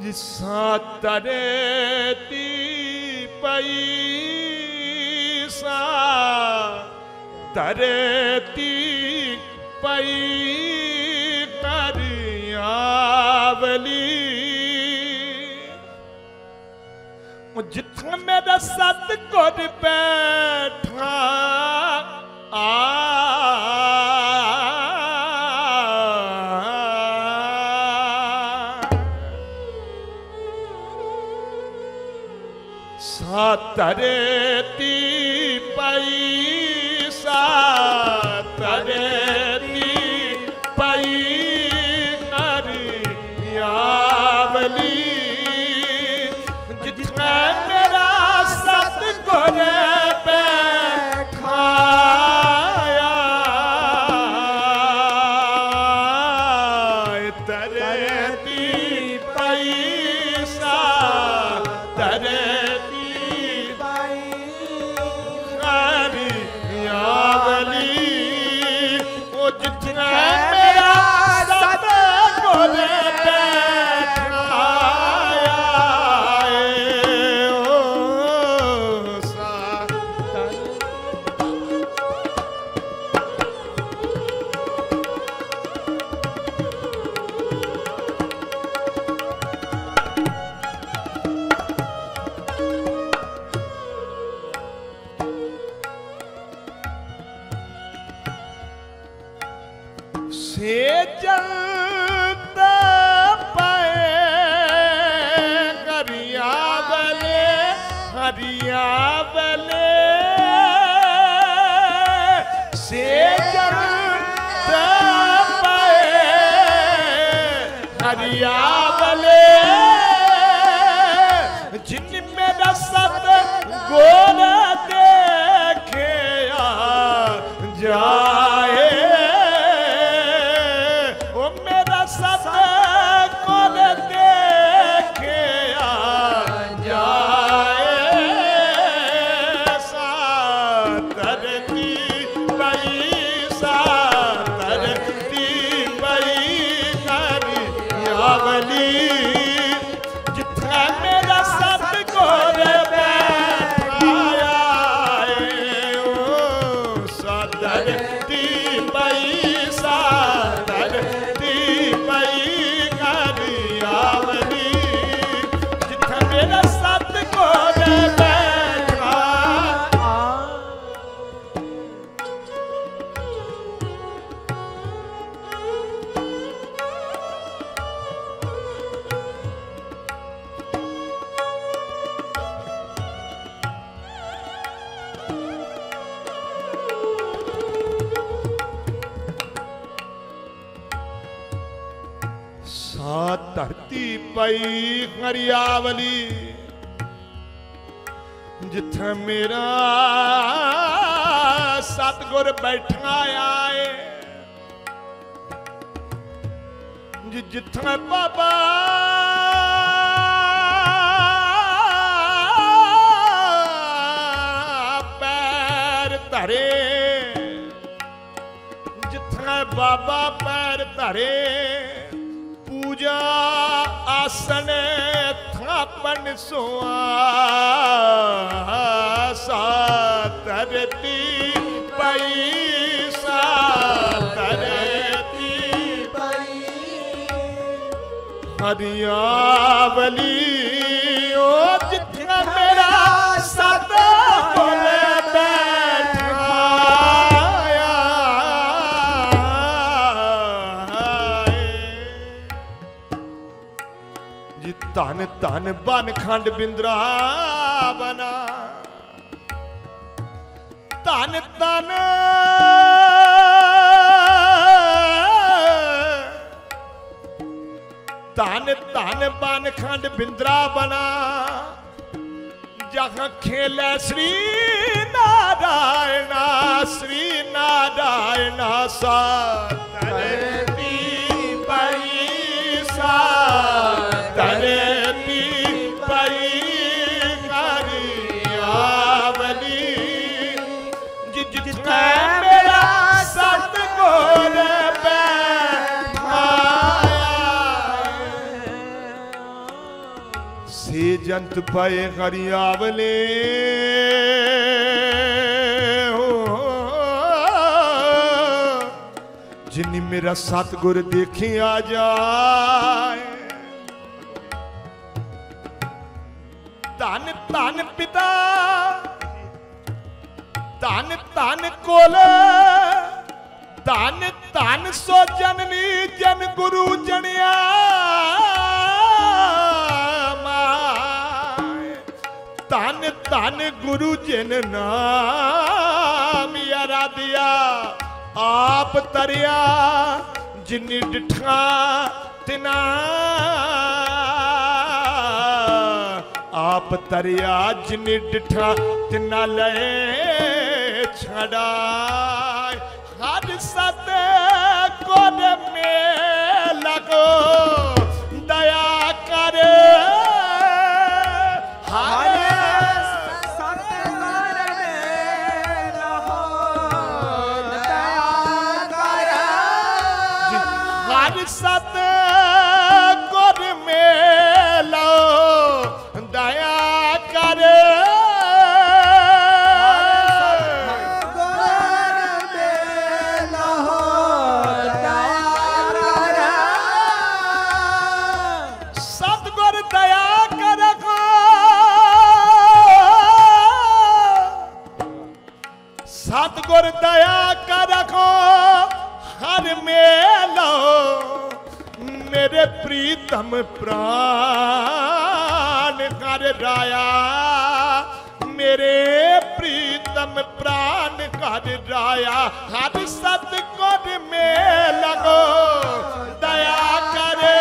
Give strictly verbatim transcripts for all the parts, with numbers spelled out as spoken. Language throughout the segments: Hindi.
जिसा तरेती पैसा तरेती पई करियावली जिथा मेरा सतगुर बैठा आ तरेती पैसा तरेती पई करियावली जितना मेरा सतगुर बैठाया तरेती पैसा तरेती से जलता पाए करियावले हरियावले से जलता पाए हरियावले जिन मेरा सतगुर देखे जाए सतगुर देखे जाए तरती पैसा तरती पई करियावली जिथा मेरा सतगुर बैठाया ओ तरती पैसा तरती धरती पई हरियावली जिथे मेरा सतगुर बैठा आए जिथे बाबा पैर धरे जिथे बाबा पैर धरे पूजा आसन थापन सुआसा तरती पैसा तरती पई हरियावली ओ जितना मेरा सतगुर धन धन बन खंड बिंद्रा बना धन धन धन धन बन खंड बिंद्रा बना जहाँ खेले श्री नारायण श्री नारायण सा तरती पैसा तरती पई करियावली जितना मेरा सतगुर बैठाया जंत पाए गरियावले जिन्नी मेरा सतगुर देखिया जाए। धन धन पिता धन धन कोल धन धन सो जननी जन गुरु जनिया धन धन गुरु जिन नाम यारा दिया आप तरिया जिन्नी डिठा तिना आप तरिया जिन्नी डिठा तिना ले छड़ा हर सत कोन में लगो दया करे हर सत कोन में लगो दया करे हर सत कोन में लगो दया करे सतगुर दया कर रखो हर मेलो मेरे प्रीतम प्राण कर राया मेरे प्रीतम प्राण कर राया हर सतगुर में लगो दया करे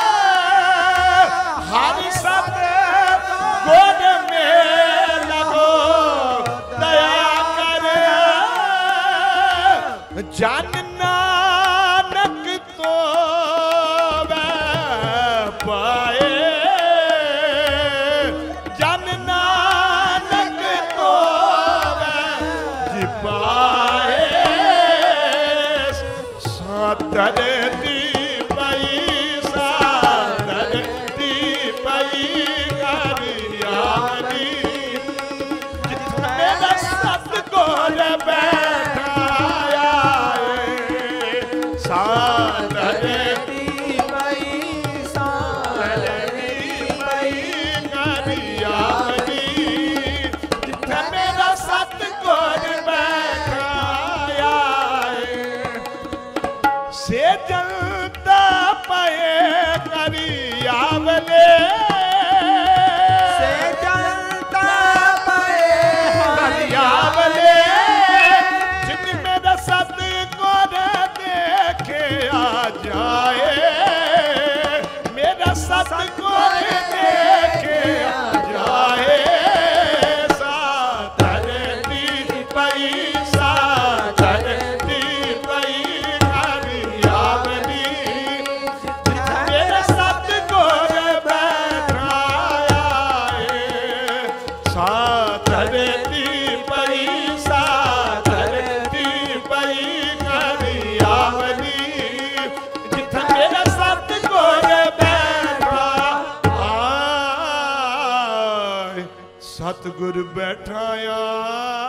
हर सतगुर में लगो दया जन नानक तो पाए जन नानक तो जी पाए सादर दी पई सादर दी पई गरियावली मेरा सतगुर बैठा सादरती पई सादरती पई गरियावली जिथे मेरा सतगुर बैठा से जलता पए गरियावली से जलता पए गरियावली जिन मेरा सतगुर देखे आ जाए मेरा सतगुर देखे आ जाए सादरती पई सादरती पई गरियावली मेरा सतगुर बैठा सादरती पई सादरती पई गरियावली जिथे मेरा सतगुर बैठा आए सतगुर बैठा आए